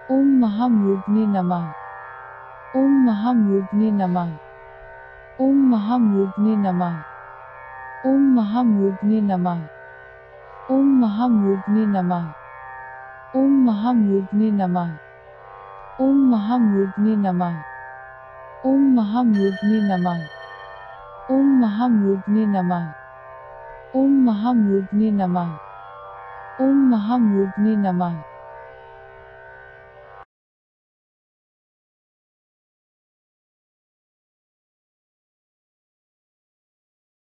ओम महामृग्ने नमः। ओम महामृग्ने नमः। ओम महामृग्ने नमः। ओम महामृग्ने नमः। ओम महामृग्ने नमः। ओम महामृग्ने नमः। ओम महामृग्ने नमः। ओम महामृग्ने नमः। ओम महामृग्ने नमः। ओम महामृग्ने नमः। ओम महामृग्ने नमः।